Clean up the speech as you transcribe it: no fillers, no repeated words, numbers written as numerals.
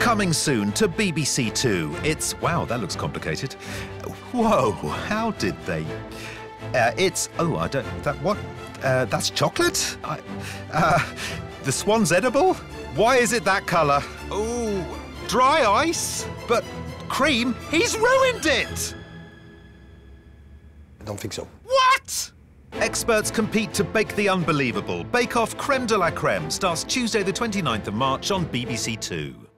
Coming soon to BBC Two. It's... wow, that looks complicated. Whoa, how did they... it's... oh, I don't... that what? That's chocolate? The swan's edible? Why is it that colour? Ooh, dry ice? But cream, he's ruined it! I don't think so. What? Experts compete to bake the unbelievable. Bake Off Creme de la Creme starts Tuesday the 29th of March on BBC Two.